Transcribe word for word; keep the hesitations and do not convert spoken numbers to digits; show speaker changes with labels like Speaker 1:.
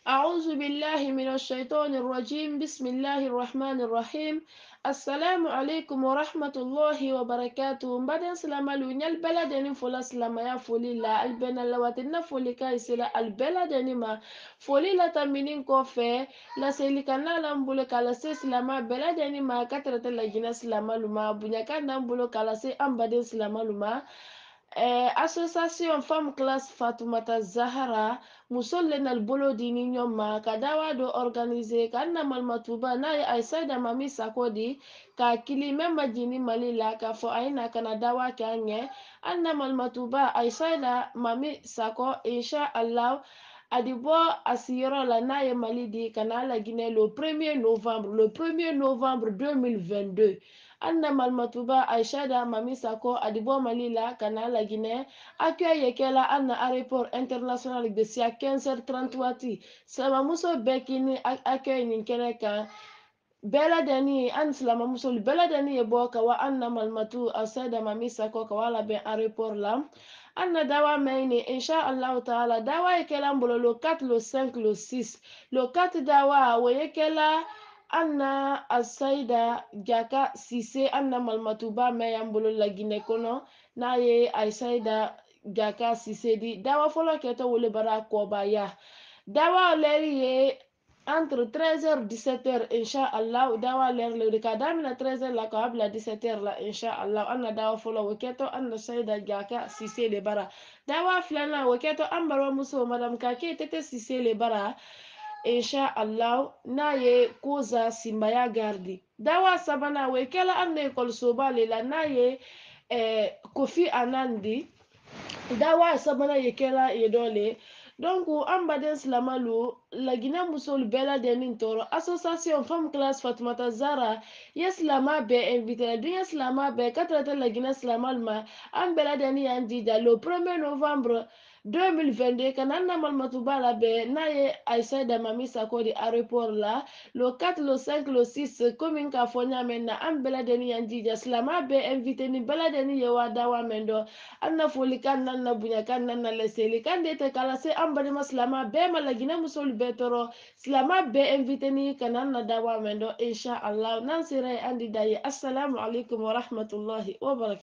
Speaker 1: أعوذ بالله من الشيطان الرجيم بسم الله الرحمن الرحيم السلام عليكم ورحمة الله وبركاته بعدين سلام لوني البلد يعني فلا سلام يا فولي لا البنا لواتنا فولي كايسلا البلد يعني ما فولي لا تمنين كوفي لا سيلي كنا لامبولو كالا سي سلام بلد يعني ما كترة لاجنا سلام لما بنيا كان نامبولو كالا سي أم بعدين سلام لما Eh, association femme classe Fatoumata Zahara musol le nal bolo di ni nyoma ka dawa do organiser ka na malmatuba na ya aisada mami sakodi ka kili memma jini malila ka fo aina kana dawa kanye anna malmatuba aisada mami sako insha Allah adibo asiyoro la na ye malidi kana la Guinée le premier novembre le premier novembre deux mille vingt-deux anna malmatuba aishada mami sako adibo malila kana la Guinée accueil yekela anna aéroport international de sia quinze heures trente wati sama muso bekini accueil nin kene kan beladani an silama muso beladani ye bo kawa anna malmatu asada mami sako kawala be aéroport la anna dawa maini insha Allah taala dawa yekela mbolo le quatre le cinq le six le quatre dawa weyekela anna asaida jaka sise anna malmatuba mayambolo la Guinée kono na ye asaida jaka sise di dawa folo keto wole bara kobaya dawa leri ye entre treize heures dix-sept heures insha Allah dawa ler le ka damina treize heures la ko abla dix-sept heures la insha Allah anna dawa folo weketo anna saida jaka sise le bara dawa flana weketo ambaro muso madam kake tete sise le bara insha Allah na ye koza simbaya gardi dawa sabana wekela anna ekol soba le la na ye eh, kofi anandi dawa sabana yekela yedole donc an baden silamalu lagina musolu bɛɛ lajɛlen tɔɔrɔ association femme classe fatumata zara ye silama bɛɛ invité la dun ye silama bɛɛ ka tara tɛ lagina silamalu ma an bɛɛ lajɛlen y'an jija le premier novembre deux mille vingt-deux ka na na malimatuba la bɛɛ n'a ye aisa damami sako di aéroport la le quatre le cinq le six komi k'a fɔ ɲamɛ na an bɛɛ lajɛlen y'an jija silama bɛɛ invité ni bɛɛ lajɛlen ye wa dawa mɛn dɔn an na foli kan nan na bonya kan nan na leseli kan de te kala se an balima silama bɛɛ ma lagina musolu bɛɛ tɔɔrɔ silama bɛɛ invité ni ka nan na dawa mɛn dɔn insha Allah nan sera ye an di da ye assalamu alaikum wa rahmatullahi wa barakatuh